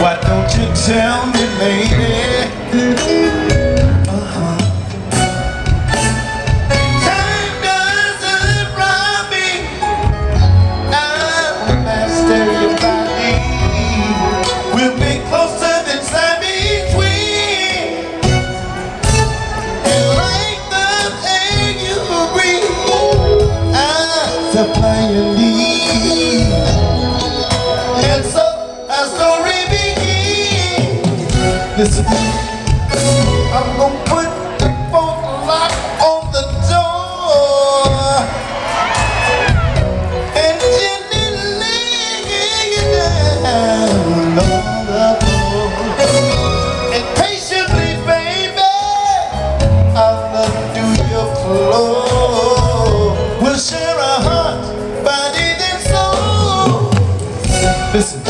Why don't you tell me, lady? Time doesn't rob me. I'll master your body. We'll be closer than time between. And like the air you breathe, I'll supply your need. And so our story begins. Listen, I'm gonna put the phone lock on the door and gently lay you down on the floor. And patiently, baby, I'll undo your clothes. We'll share our heart, body, and soul. Listen.